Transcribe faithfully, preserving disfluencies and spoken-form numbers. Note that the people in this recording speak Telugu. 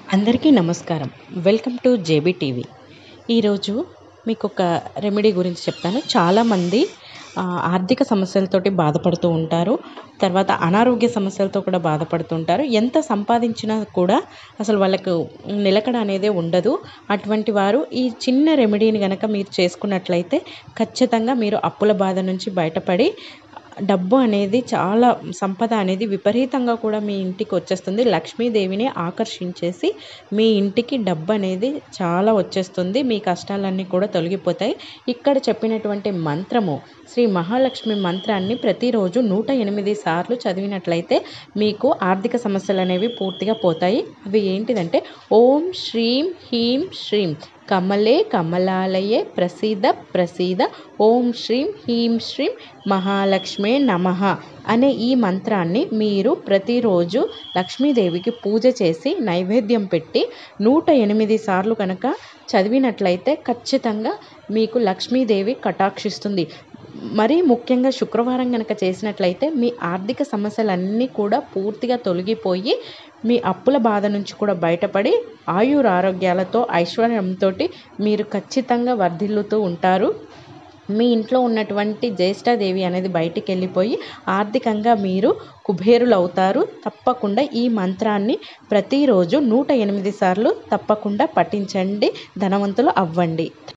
అందరికీ నమస్కారం. Welcome to J B TV. ఈరోజు మీకొక రెమెడీ గురించి చెప్తాను. చాలామంది ఆహ్, ఆర్థిక సమస్యలతోటి బాధపడుతూ ఉంటారు. తర్వాత అనారోగ్య సమస్యలతో కూడా బాధపడుతూ ఉంటారు. ఎంత సంపాదించినా కూడా అసలు వాళ్ళకు నిలకడ అనేదే ఉండదు. అటువంటి వారు ఈ చిన్న రెమెడీని గనక మీరు చేసుకున్నట్లయితే ఖచ్చితంగా మీరు అప్పుల బాధ నుంచి బయటపడి డబ్బు అనేది చాలా సంపద అనేది విపరీతంగా కూడా మీ ఇంటికి వచ్చేస్తుంది. లక్ష్మీదేవిని ఆకర్షించేసి మీ ఇంటికి డబ్బు అనేది చాలా వచ్చేస్తుంది. మీ కష్టాలన్నీ కూడా తొలగిపోతాయి. ఇక్కడ చెప్పినటువంటి మంత్రము శ్రీ మహాలక్ష్మి మంత్రాన్ని ప్రతిరోజు నూట ఎనిమిది సార్లు చదివినట్లయితే మీకు ఆర్థిక సమస్యలు అనేవి పూర్తిగా పోతాయి. అవి ఏంటిదంటే ఓం శ్రీం హ్రీం శ్రీం కమలే కమలాలయే ప్రసీద ప్రసీద ఓం శ్రీం హ్రీం శ్రీం మహాలక్ష్మే నమః అనే ఈ మంత్రాన్ని మీరు ప్రతిరోజు లక్ష్మీదేవికి పూజ చేసి నైవేద్యం పెట్టి నూట ఎనిమిది సార్లు కనుక చదివినట్లయితే ఖచ్చితంగా మీకు లక్ష్మీదేవి కటాక్షిస్తుంది. మరీ ముఖ్యంగా శుక్రవారం కనుక చేసినట్లయితే మీ ఆర్థిక సమస్యలన్నీ కూడా పూర్తిగా తొలగిపోయి మీ అప్పుల బాధ నుంచి కూడా బయటపడి ఆయురారోగ్యాలతో ఐశ్వర్యంతో మీరు ఖచ్చితంగా వర్ధిల్లుతూ ఉంటారు. మీ ఇంట్లో ఉన్నటువంటి జ్యేష్ఠాదేవి అనేది బయటికి వెళ్ళిపోయి ఆర్థికంగా మీరు కుబేరులు అవుతారు. తప్పకుండా ఈ మంత్రాన్ని ప్రతిరోజు నూట ఎనిమిది సార్లు తప్పకుండా పఠించండి. ధనవంతులు అవ్వండి.